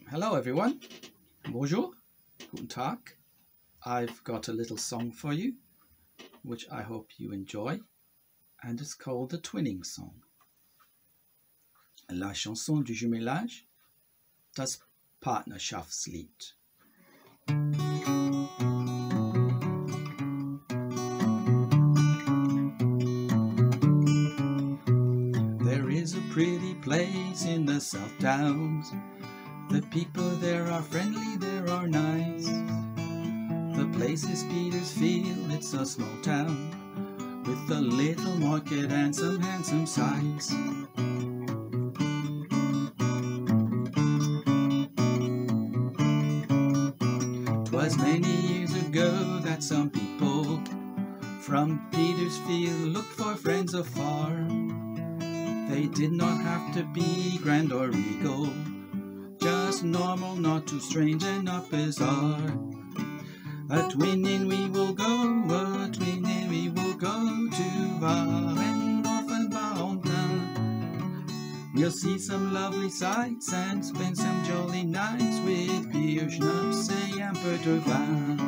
Hello everyone, bonjour, guten Tag. I've got a little song for you, which I hope you enjoy, and it's called the Twinning Song. La chanson du jumelage, das Partnerschaftslied. There is a pretty place in the South Downs. The people there are friendly, there are nice. The place is Petersfield, it's a small town with a little market and some handsome sights. 'Twas many years ago that some people from Petersfield looked for friends afar. They did not have to be grand or regal, just normal, not too strange and not bizarre. A twinning we will go, a twinning we will go to Warendorf and Barentin. We'll see some lovely sights and spend some jolly nights with beer, schnapps et un peu de vin.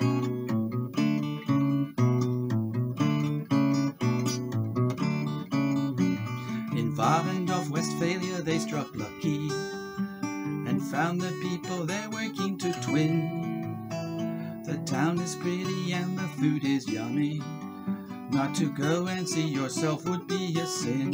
In Warendorf, Westphalia, they struck lucky and found the people there working to twin. The town is pretty and the food is yummy. Not to go and see yourself would be a sin.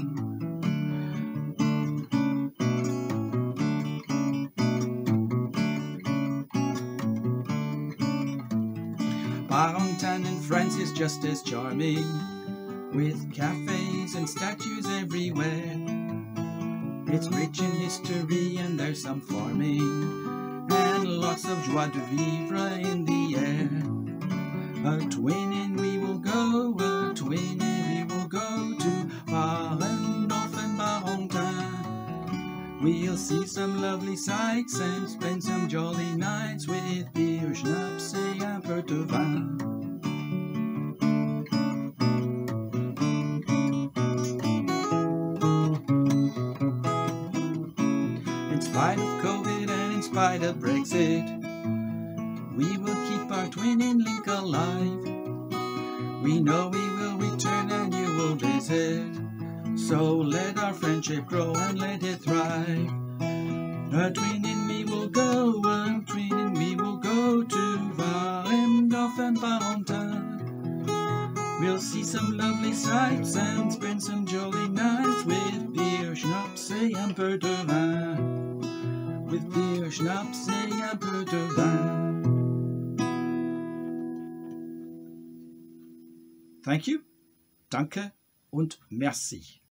Barentin in France is just as charming, with cafes and statues everywhere. It's rich in history and there's some farming and lots of joie de vivre in the air. A twinning we will go, a twinning we will go to Warendorf and Barentin. We'll see some lovely sights and spend some jolly nights with beer, schnapps et un peu de vin. In spite of COVID and in spite of Brexit, we will keep our twinning link alive. We know we will return and you will visit, so let our friendship grow and let it thrive. A twinning we will go, a twinning we will go to Warendorf and Barentin. We'll see some lovely sights and spend some jolly nights with beer, schnapps et un peu de vin. With beer, schnapps et un peu de vin. Thank you, danke und merci.